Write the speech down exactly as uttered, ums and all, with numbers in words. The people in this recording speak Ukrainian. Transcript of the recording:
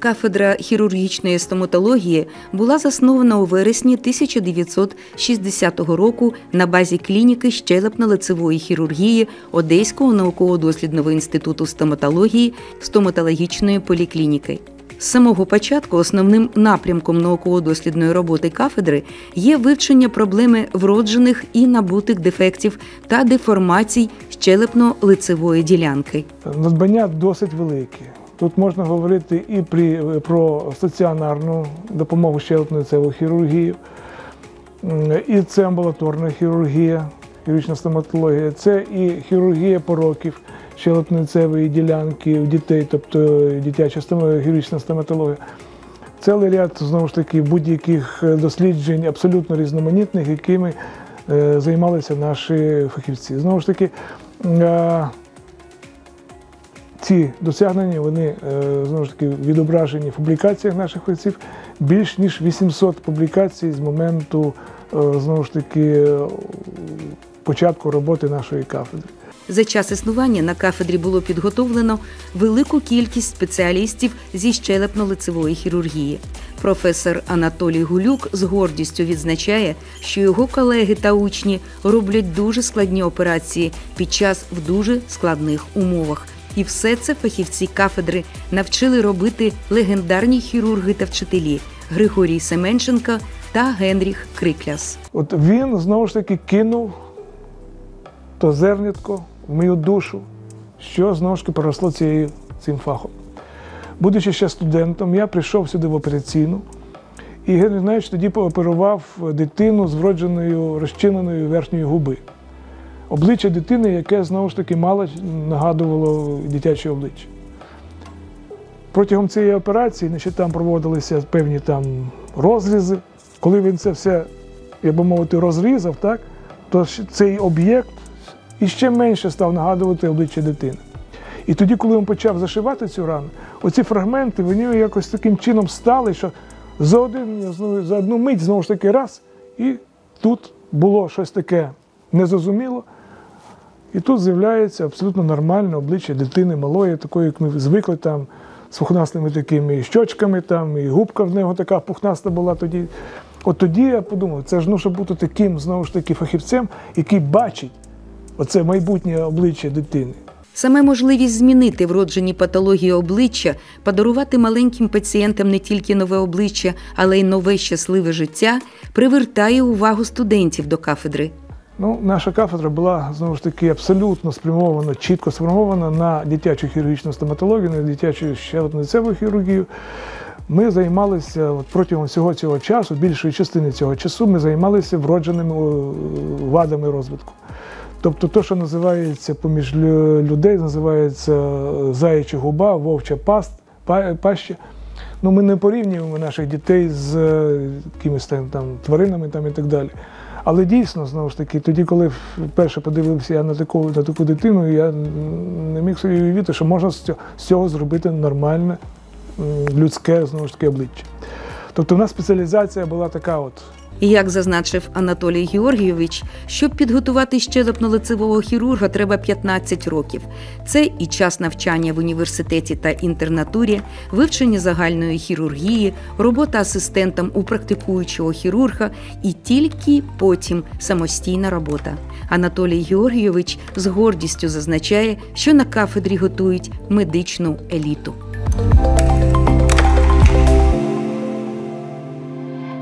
кафедра хірургічної стоматології була заснована у вересні тисяча дев'ятсот шістдесятого року на базі клініки щелепно-лицевої хірургії Одеського науково-дослідного інституту стоматології стоматологічної поліклініки. З самого початку основним напрямком науково-дослідної роботи кафедри є вивчення проблеми вроджених і набутих дефектів та деформацій щелепно-лицевої ділянки. Надбання досить великі. Тут можна говорити і при, про стаціонарну допомогу щелепно-лицевої хірургії, і це амбулаторна хірургія, хірургічна стоматологія, це і хірургія пороків щелепно-лицевої ділянки у дітей, тобто дитяча хірургічна стоматологія. Цілий ряд, знову ж таки, будь-яких досліджень абсолютно різноманітних, якими е, займалися наші фахівці. Знову ж таки, е, ці досягнення, вони, е, знову ж таки, відображені в публікаціях наших фахівців. Більш ніж вісімсот публікацій з моменту, е, знову ж таки, початку роботи нашої кафедри. За час існування на кафедрі було підготовлено велику кількість спеціалістів зі щелепно-лицевої хірургії. Професор Анатолій Гулюк з гордістю відзначає, що його колеги та учні роблять дуже складні операції під час в дуже складних умовах. І все це фахівці кафедри навчили робити легендарні хірурги та вчителі Григорій Семенченко та Генріх Крикляс. От він, знову ж таки, кинув то зернятко в мою душу, що, знову ж таки, проросло цією, цим фахом. Будучи ще студентом, я прийшов сюди в операційну, і Генрій Геннадійович тоді пооперував дитину з вродженою розчиненою верхньої губи. Обличчя дитини, яке, знову ж таки, мало нагадувало дитяче обличчя. Протягом цієї операції, значить, там проводилися певні там розрізи. Коли він це все, як би мовити, розрізав, так, то цей об'єкт іще менше став нагадувати обличчя дитини. І тоді, коли він почав зашивати цю рану, оці фрагменти, вони якось таким чином стали, що за, один, за одну мить, знову ж таки, раз, і тут було щось таке незрозуміло, і тут з'являється абсолютно нормальне обличчя дитини малої, такої, як ми звикли, там, з пухнастими такими щочками, там, і губка в нього така пухнаста була тоді. От тоді я подумав, це ж ну, щоб бути таким, знову ж таки, фахівцем, який бачить оце майбутнє обличчя дитини. Саме можливість змінити вроджені патології обличчя, подарувати маленьким пацієнтам не тільки нове обличчя, але й нове щасливе життя, привертає увагу студентів до кафедри. Ну, наша кафедра була, знову ж таки, абсолютно спрямована, чітко спрямована на дитячу хірургічну стоматологію, на дитячу щелепно-лицеву хірургію. Ми займалися от, протягом всього цього часу, більшої частини цього часу, ми займалися вродженими вадами розвитку. Тобто те, що називається поміж людей, називається заяча губа, вовча паст, паща. Ну, ми не порівнюємо наших дітей з якимись там, там тваринами там, і так далі. Але дійсно, знову ж таки, тоді, коли вперше подивився я на таку, на таку дитину, я не міг собі уявити, що можна з цього зробити нормальне, людське, знову ж таки, обличчя. Тобто у нас спеціалізація була така от. І як зазначив Анатолій Георгійович, щоб підготувати щелепно-лицевого хірурга, треба п'ятнадцять років. Це і час навчання в університеті та інтернатурі, вивчення загальної хірургії, робота асистентом у практикуючого хірурга і тільки потім самостійна робота. Анатолій Георгійович з гордістю зазначає, що на кафедрі готують медичну еліту.